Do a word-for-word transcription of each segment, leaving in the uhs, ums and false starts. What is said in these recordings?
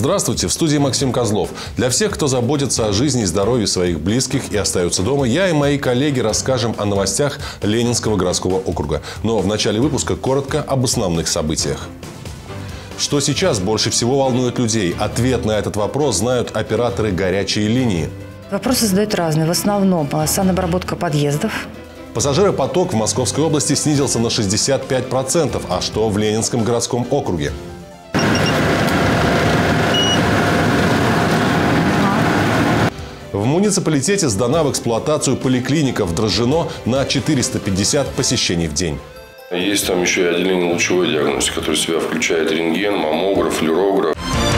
Здравствуйте, в студии Максим Козлов. Для всех, кто заботится о жизни и здоровье своих близких и остается дома, я и мои коллеги расскажем о новостях Ленинского городского округа. Но в начале выпуска коротко об основных событиях. Что сейчас больше всего волнует людей? Ответ на этот вопрос знают операторы горячей линии. Вопросы задают разные. В основном санобработка подъездов. Пассажиропоток в Московской области снизился на шестьдесят пять процентов. А что в Ленинском городском округе? В муниципалитете сдана в эксплуатацию поликлиника в Дрожжино на четыреста пятьдесят посещений в день. Есть там еще и отделение лучевой диагностики, которое в себя включает рентген, маммограф, флюорограф.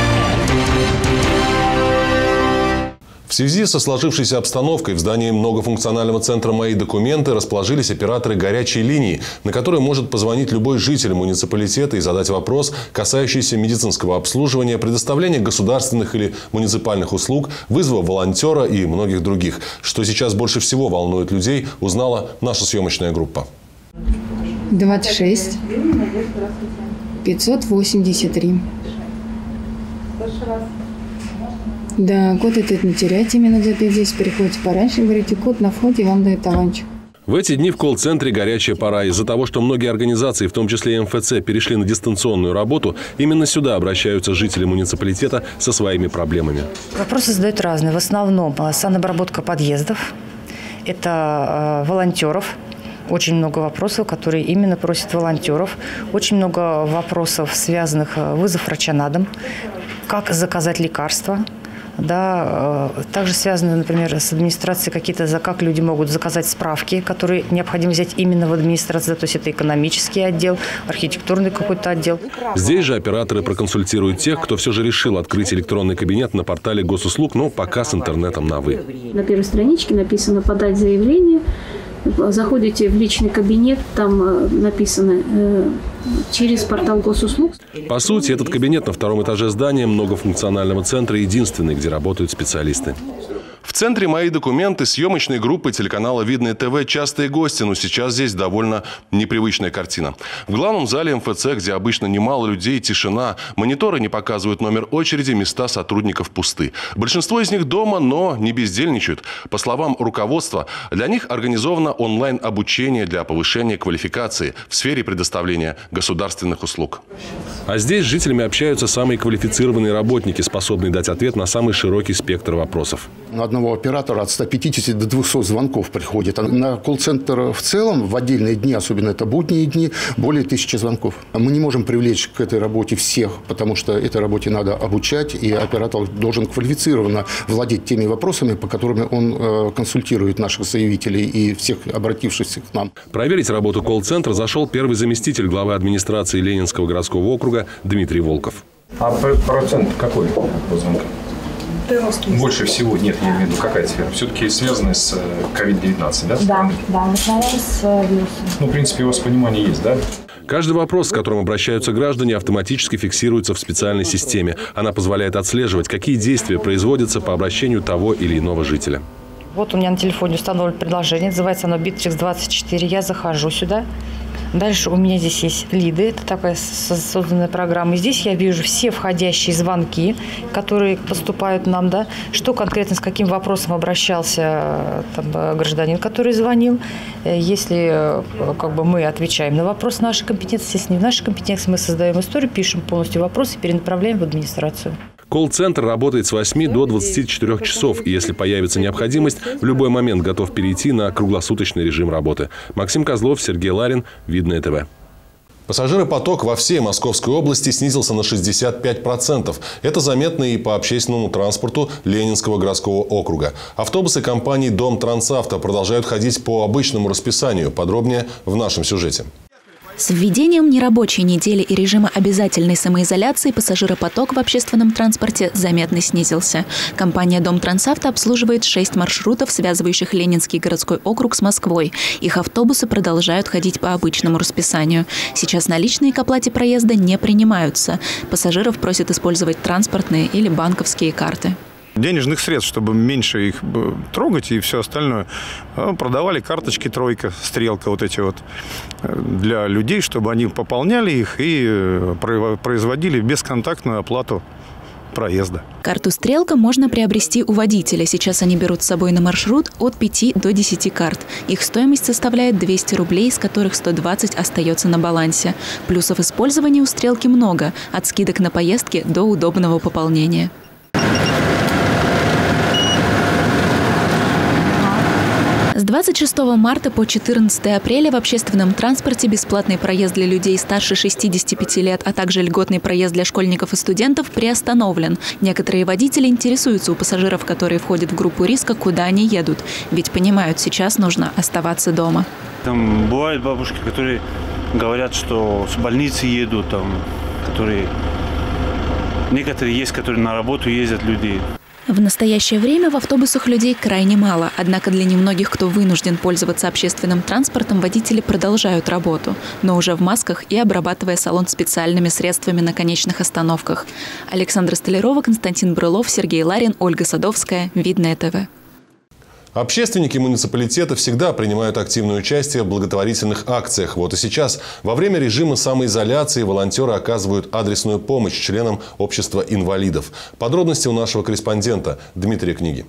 В связи со сложившейся обстановкой в здании многофункционального центра «Мои документы» расположились операторы горячей линии, на которой может позвонить любой житель муниципалитета и задать вопрос, касающийся медицинского обслуживания, предоставления государственных или муниципальных услуг, вызова волонтера и многих других. Что сейчас больше всего волнует людей, узнала наша съемочная группа. двадцать шесть пятьсот восемьдесят три. Да, код этот не теряйте, минут за пять здесь приходите пораньше, говорите код на входе, вам дают талончик. В эти дни в колл-центре горячая пора. Из-за того, что многие организации, в том числе и эм эф цэ, перешли на дистанционную работу, именно сюда обращаются жители муниципалитета со своими проблемами. Вопросы задают разные. В основном санобработка подъездов, это э, волонтеров. Очень много вопросов, которые именно просят волонтеров. Очень много вопросов, связанных с вызов врача на дом, как заказать лекарства. Да, также связаны, например, с администрацией какие-то, за как люди могут заказать справки, которые необходимо взять именно в администрации, то есть это экономический отдел, архитектурный какой-то отдел. Здесь же операторы проконсультируют тех, кто все же решил открыть электронный кабинет на портале госуслуг, но пока с интернетом на «вы». На первой страничке написано «Подать заявление». Заходите в личный кабинет, там написано э, через портал госуслуг. По сути, этот кабинет на втором этаже здания многофункционального центра единственный, где работают специалисты. В центре «Мои документы» съемочной группы телеканала «Видное ТВ» частые гости, но сейчас здесь довольно непривычная картина. В главном зале эм эф цэ, где обычно немало людей, тишина, мониторы не показывают номер очереди, места сотрудников пусты. Большинство из них дома, но не бездельничают. По словам руководства, для них организовано онлайн-обучение для повышения квалификации в сфере предоставления государственных услуг. А здесь с жителями общаются самые квалифицированные работники, способные дать ответ на самый широкий спектр вопросов. На одного оператора от ста пятидесяти до двухсот звонков приходит. А на колл-центр в целом в отдельные дни, особенно это будние дни, более тысячи звонков. Мы не можем привлечь к этой работе всех, потому что этой работе надо обучать, и оператор должен квалифицированно владеть теми вопросами, по которым он консультирует наших заявителей и всех обратившихся к нам. Проверить работу колл-центра зашел первый заместитель главы администрации Ленинского городского округа Дмитрий Волков. А процент какой по звонкам? Больше всего, нет, я имею в виду, какая сфера? Все-таки связанная с ковид девятнадцать, да? Да, да, в основном с вирусом. Ну, в принципе, у вас понимание есть, да? Каждый вопрос, с которым обращаются граждане, автоматически фиксируется в специальной системе. Она позволяет отслеживать, какие действия производятся по обращению того или иного жителя. Вот у меня на телефоне установлено предложение, называется оно Битрикс двадцать четыре. Я захожу сюда. Дальше у меня здесь есть лиды, это такая созданная программа. И здесь я вижу все входящие звонки, которые поступают нам, да, что конкретно, с каким вопросом обращался там, гражданин, который звонил. Если как бы, мы отвечаем на вопрос нашей компетенции, если не в нашей компетенции, мы создаем историю, пишем полностью вопрос и перенаправляем в администрацию. Колл-центр работает с восьми до двадцати четырёх часов, и если появится необходимость, в любой момент готов перейти на круглосуточный режим работы. Максим Козлов, Сергей Ларин, Видное ТВ. Пассажиропоток во всей Московской области снизился на шестьдесят пять процентов. Это заметно и по общественному транспорту Ленинского городского округа. Автобусы компании «Домтрансавто» продолжают ходить по обычному расписанию. Подробнее в нашем сюжете. С введением нерабочей недели и режима обязательной самоизоляции пассажиропоток в общественном транспорте заметно снизился. Компания «Домтрансавто» обслуживает шесть маршрутов, связывающих Ленинский городской округ с Москвой. Их автобусы продолжают ходить по обычному расписанию. Сейчас наличные к оплате проезда не принимаются. Пассажиров просят использовать транспортные или банковские карты. Денежных средств, чтобы меньше их трогать и все остальное. Продавали карточки «Тройка», «Стрелка», вот эти вот, для людей, чтобы они пополняли их и производили бесконтактную оплату проезда. Карту «Стрелка» можно приобрести у водителя. Сейчас они берут с собой на маршрут от пяти до десяти карт. Их стоимость составляет двести рублей, из которых сто двадцать остается на балансе. Плюсов использования у «Стрелки» много. От скидок на поездки до удобного пополнения. С двадцать шестого марта по четырнадцатое апреля в общественном транспорте бесплатный проезд для людей старше шестидесяти пяти лет, а также льготный проезд для школьников и студентов приостановлен. Некоторые водители интересуются у пассажиров, которые входят в группу риска, куда они едут. Ведь понимают, сейчас нужно оставаться дома. Там бывают бабушки, которые говорят, что с больницы едут, там, которые... Некоторые есть, которые на работу ездят люди. В настоящее время в автобусах людей крайне мало. Однако для немногих, кто вынужден пользоваться общественным транспортом, водители продолжают работу. Но уже в масках и обрабатывая салон специальными средствами на конечных остановках. Александра Столярова, Константин Брылов, Сергей Ларин, Ольга Садовская. Видное ТВ. Общественники муниципалитета всегда принимают активное участие в благотворительных акциях. Вот и сейчас, во время режима самоизоляции, волонтеры оказывают адресную помощь членам общества инвалидов. Подробности у нашего корреспондента Дмитрия Книги.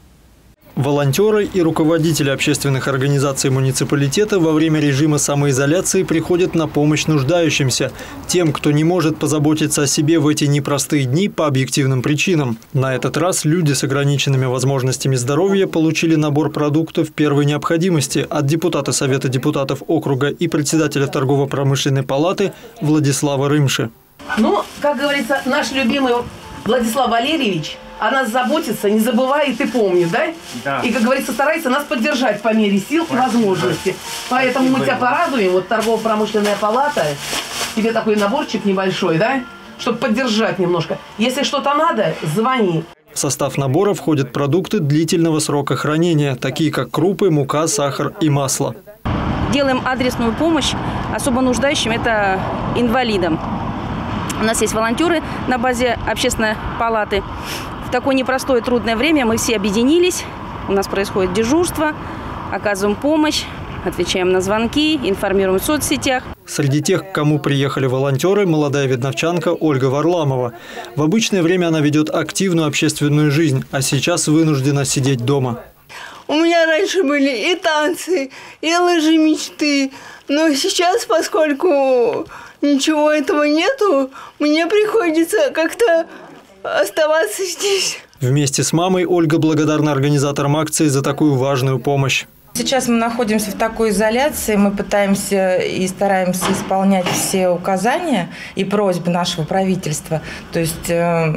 Волонтеры и руководители общественных организаций муниципалитета во время режима самоизоляции приходят на помощь нуждающимся, тем, кто не может позаботиться о себе в эти непростые дни по объективным причинам. На этот раз люди с ограниченными возможностями здоровья получили набор продуктов первой необходимости от депутата Совета депутатов округа и председателя торгово-промышленной палаты Владислава Рымши. Ну, как говорится, наш любимый Владислав Валерьевич о нас заботится, не забывает и помнит, да? Да. И, как говорится, старается нас поддержать по мере сил и возможности. Поэтому мы тебя порадуем. Вот торгово-промышленная палата, тебе такой наборчик небольшой, да? Чтобы поддержать немножко. Если что-то надо, звони. В состав набора входят продукты длительного срока хранения, такие как крупы, мука, сахар и масло. Делаем адресную помощь особо нуждающим, это инвалидам. У нас есть волонтеры на базе общественной палаты. В такое непростое трудное время мы все объединились. У нас происходит дежурство, оказываем помощь, отвечаем на звонки, информируем в соцсетях. Среди тех, к кому приехали волонтеры, молодая видновчанка Ольга Варламова. В обычное время она ведет активную общественную жизнь, а сейчас вынуждена сидеть дома. У меня раньше были и танцы, и лыжи мечты, но сейчас, поскольку ничего этого нету, мне приходится как-то оставаться здесь. Вместе с мамой Ольга благодарна организаторам акции за такую важную помощь. Сейчас мы находимся в такой изоляции, мы пытаемся и стараемся исполнять все указания и просьбы нашего правительства. То есть,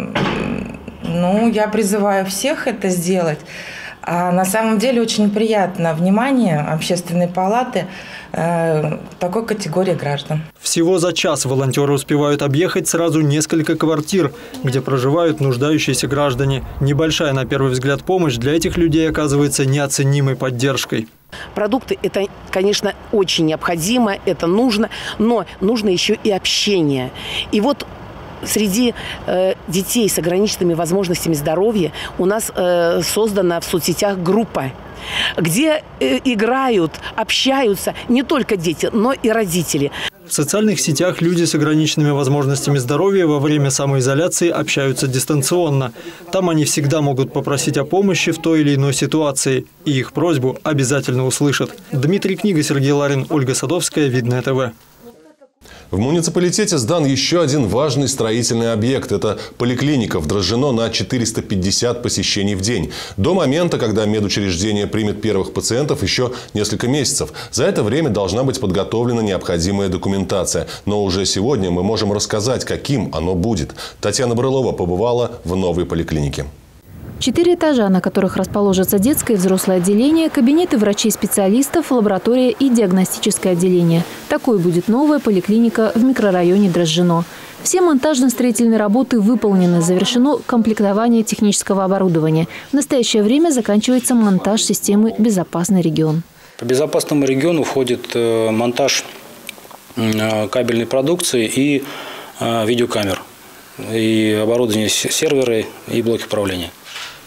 ну, я призываю всех это сделать. А на самом деле очень приятно внимание общественной палаты э, такой категории граждан. Всего за час волонтеры успевают объехать сразу несколько квартир, где проживают нуждающиеся граждане. Небольшая, на первый взгляд, помощь для этих людей оказывается неоценимой поддержкой. Продукты – это, конечно, очень необходимо, это нужно, но нужно еще и общение. И вот среди э, детей с ограниченными возможностями здоровья у нас э, создана в соцсетях группа, где э, играют, общаются не только дети, но и родители. В социальных сетях люди с ограниченными возможностями здоровья во время самоизоляции общаются дистанционно. Там они всегда могут попросить о помощи в той или иной ситуации, и их просьбу обязательно услышат. Дмитрий Книга, Сергей Ларин, Ольга Садовская, Видное ТВ. В муниципалитете сдан еще один важный строительный объект. Это поликлиника в Дрожжино на четыреста пятьдесят посещений в день. До момента, когда медучреждение примет первых пациентов, еще несколько месяцев. За это время должна быть подготовлена необходимая документация. Но уже сегодня мы можем рассказать, каким оно будет. Татьяна Брылова побывала в новой поликлинике. Четыре этажа, на которых расположатся детское и взрослое отделение, кабинеты врачей-специалистов, лаборатория и диагностическое отделение. Такой будет новая поликлиника в микрорайоне Дрожжино. Все монтажно-строительные работы выполнены, завершено комплектование технического оборудования. В настоящее время заканчивается монтаж системы «Безопасный регион». По безопасному региону входит монтаж кабельной продукции и видеокамер, и оборудование сервера и блоки управления.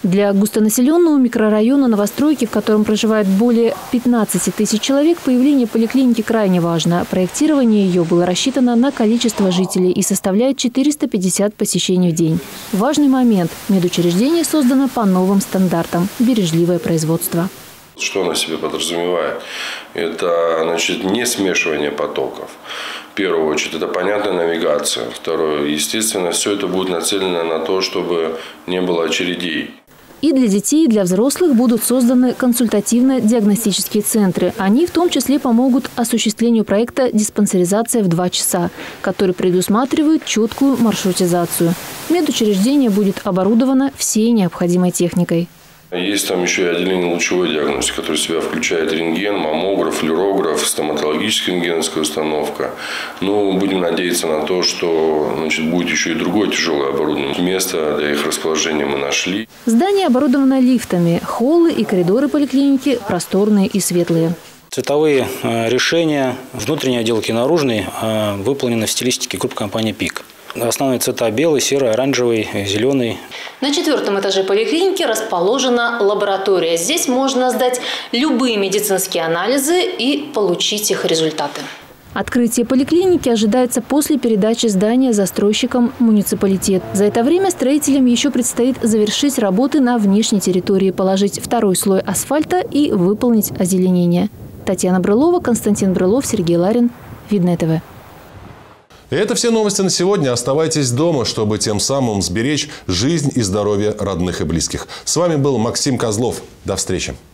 Для густонаселенного микрорайона новостройки, в котором проживает более пятнадцати тысяч человек, появление поликлиники крайне важно. Проектирование ее было рассчитано на количество жителей и составляет четыреста пятьдесят посещений в день. Важный момент – медучреждение создано по новым стандартам – бережливое производство. Что она себе подразумевает? Это, значит, не смешивание потоков. В первую очередь, это понятная навигация. Второе, естественно, все это будет нацелено на то, чтобы не было очередей. И для детей, и для взрослых будут созданы консультативно-диагностические центры. Они в том числе помогут осуществлению проекта «Диспансеризация в два часа», который предусматривает четкую маршрутизацию. Медучреждение будет оборудовано всей необходимой техникой. Есть там еще и отделение лучевой диагностики, которое в себя включает рентген, маммограф, флюорограф, стоматологическая рентгеновская установка. Ну, будем надеяться на то, что, значит, будет еще и другое тяжелое оборудование. Место для их расположения мы нашли. Здание оборудовано лифтами. Холлы и коридоры поликлиники просторные и светлые. Цветовые решения, внутренней отделки и наружной, выполнены в стилистике группы компании «Пик». Основные цвета – белый, серый, оранжевый, зеленый. На четвертом этаже поликлиники расположена лаборатория. Здесь можно сдать любые медицинские анализы и получить их результаты. Открытие поликлиники ожидается после передачи здания застройщикам муниципалитет. За это время строителям еще предстоит завершить работы на внешней территории, положить второй слой асфальта и выполнить озеленение. Татьяна Брылова, Константин Брылов, Сергей Ларин. Видное ТВ. И это все новости на сегодня. Оставайтесь дома, чтобы тем самым сберечь жизнь и здоровье родных и близких. С вами был Максим Козлов. До встречи.